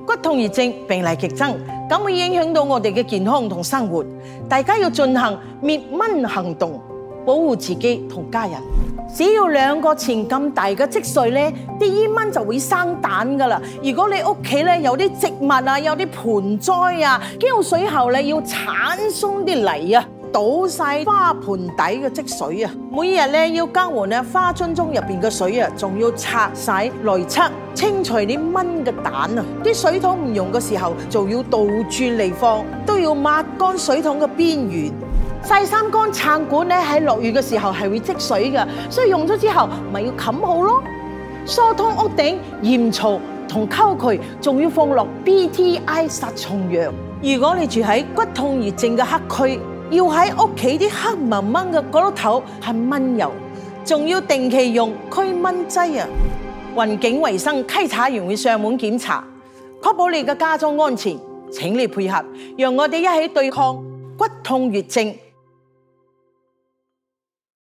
骨痛熱症病例激增，咁會影響到我哋嘅健康同生活。大家要進行滅蚊行動，保護自己同家人。只要2個錢咁大嘅積水咧，啲煙蚊就會生蛋噶啦。如果你屋企咧有啲植物啊，有啲盆栽啊，澆水後咧要鏟鬆啲泥啊，倒晒花盆底嘅積水啊。每日咧要更換咧花樽中入邊嘅水啊，仲要拆晒內側，清除啲蚊嘅蛋啊。啲水桶唔用嘅時候，就要倒轉嚟放，都要抹乾水桶嘅邊緣。曬衫乾撐管咧喺落雨嘅時候係會積水嘅，所以用咗之後咪要冚好咯。疏通屋頂鹽槽同溝渠，仲要放落 BTI 殺蟲藥。如果你住喺骨痛熱症嘅黑區，要喺屋企啲黑蚊蚊嘅角落頭噴蚊油，仲要定期用驅蚊劑啊。環境衛生稽查員會上門檢查，確保你嘅家中安全。請你配合，讓我哋一起對抗骨痛熱症。